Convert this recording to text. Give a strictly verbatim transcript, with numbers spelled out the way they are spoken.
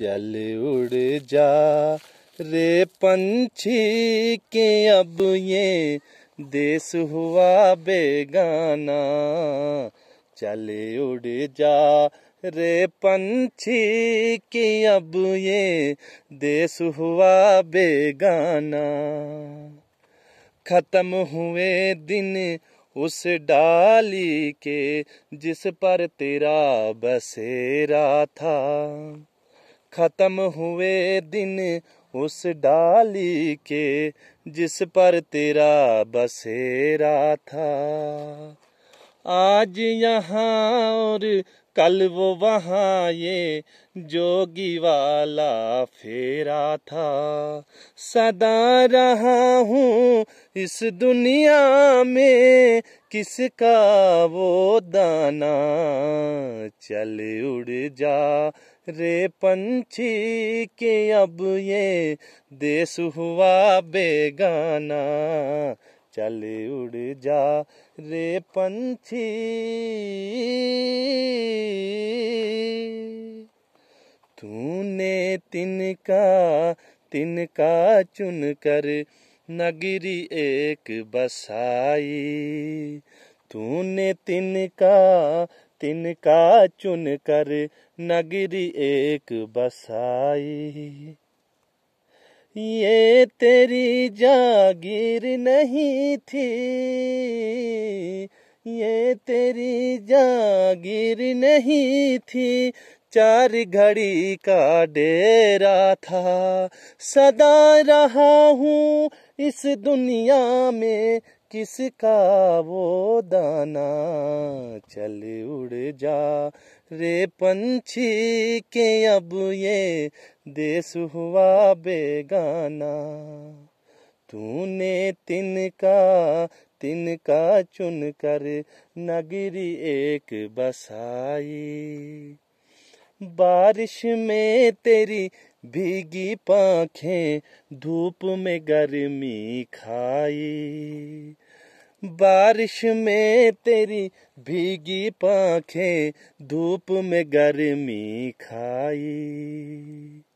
चल उड़ जा रे पंछी के अब ये देश हुआ बेगाना। चल उड़ जा रे पंछी के अब ये देश हुआ बेगाना। खत्म हुए दिन उस डाली के जिस पर तेरा बसेरा था। खत्म हुए दिन उस डाली के जिस पर तेरा बसेरा था। आज यहाँ और कल वो वहाँ ये जोगी वाला फेरा था। सदा रहा हूँ इस दुनिया में किसका वो दाना। चल उड़ जा रे पंछी के अब ये देश हुआ बेगाना। चल उड़ जा रे पंछी। तूने तिनका तिनका चुन कर नगरी एक बसाई। तूने तिनका तिनका चुन कर नगरी एक बसाई। ये तेरी जागीर नहीं थी, ये तेरी जागीर नहीं थी, चार घड़ी का डेरा था। सदा रहा हूँ इस दुनिया में किसका वो दाना। चल उड़ जा रे पंछी के अब ये देश हुआ बेगाना। तूने तिनका तिनका चुन कर नगरी एक बसाई। बारिश में तेरी भीगी पाँखें धूप में गर्मी खाई। बारिश में तेरी भीगी पाँखें धूप में गर्मी खाई।